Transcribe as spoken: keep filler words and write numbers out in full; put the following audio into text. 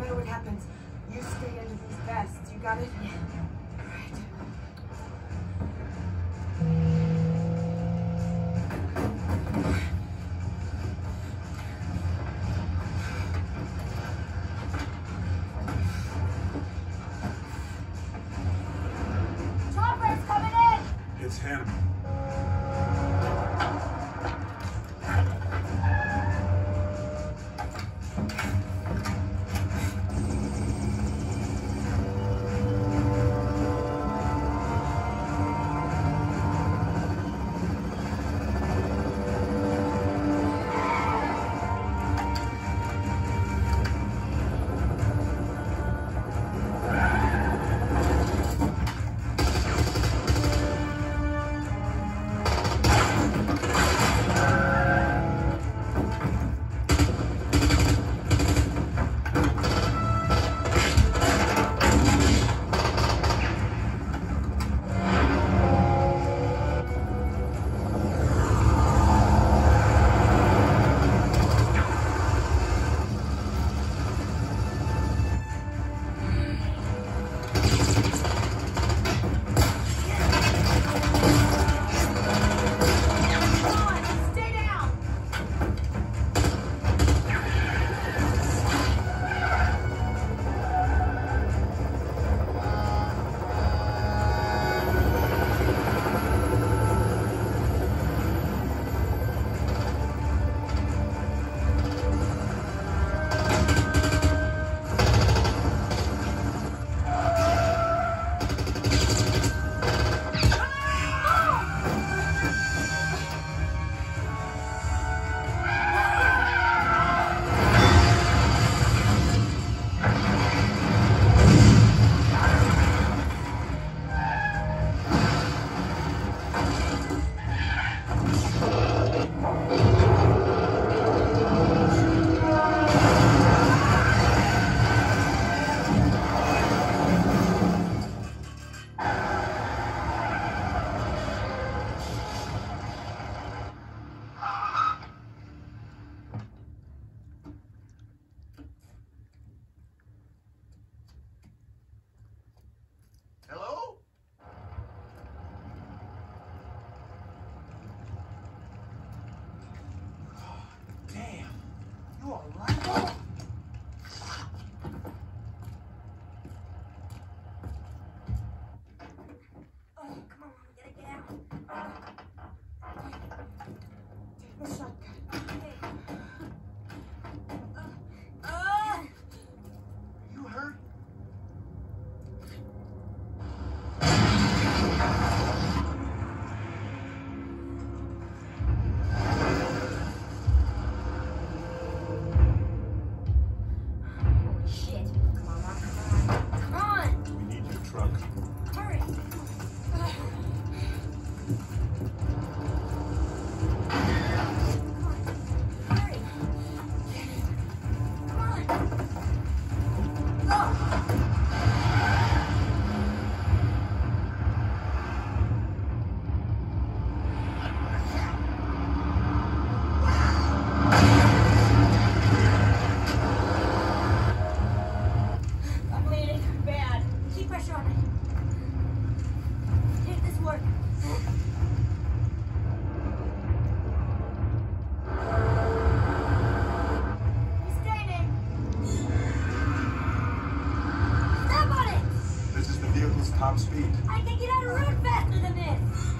matter what happens, you stay under these vests. You got it? Yeah. Chopper's coming in! It's him. Hello? Damn. You all right? Oh. Oh, come on, we gotta get out. Take the shotgun. Uh, uh, You hurt? holy shit. Come on, Rock, come on. Come on! We need your truck. Hurry! Uh, Come on, hurry! Come on! Oh! I'm bleeding bad. Keep pressure on it. Take this work. He's staining. Step on it! This is the vehicle's top speed. I can get out of road faster than this.